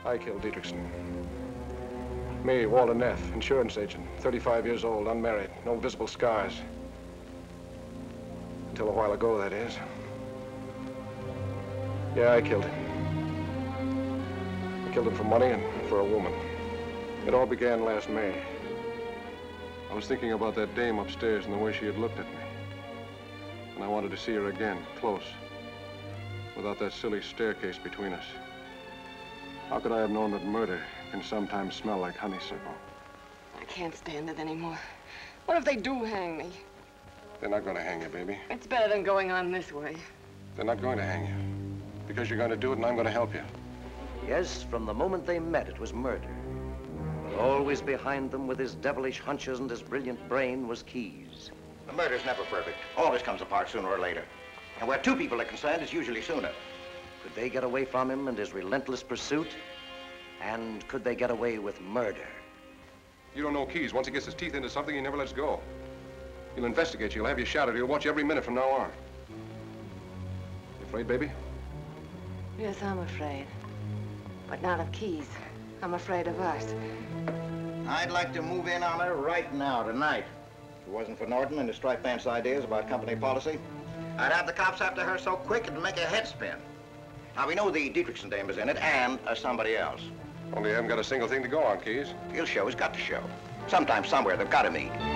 I killed Dietrichson. Me, Walter Neff, insurance agent, 35 years old, unmarried, no visible scars. Until a while ago, that is. Yeah, I killed him. I killed him for money and for a woman. It all began last May. I was thinking about that dame upstairs and the way she had looked at me. And I wanted to see her again, close, without that silly staircase between us. How could I have known that murder can sometimes smell like honeysuckle? I can't stand it anymore. What if they do hang me? They're not going to hang you, baby. It's better than going on this way. They're not going to hang you. Because you're going to do it and I'm going to help you. Yes, from the moment they met, it was murder. But always behind them, with his devilish hunches and his brilliant brain, was Keyes. The murder's never perfect. Always comes apart sooner or later. And where two people are concerned, it's usually sooner. Could they get away from him and his relentless pursuit? And could they get away with murder? You don't know Keyes. Once he gets his teeth into something, he never lets go. He'll investigate you. He'll have you shadowed. He'll watch you every minute from now on. You afraid, baby? Yes, I'm afraid. But not of Keyes. I'm afraid of us. I'd like to move in on her right now, tonight. If it wasn't for Norton and his striped pants ideas about company policy, I'd have the cops after her so quick it'd make a head spin. Now, we know the Dietrichson dame is in it, and somebody else. Only you haven't got a single thing to go on, Keyes. He'll show. He's got to show. Sometime, somewhere, they've got to meet.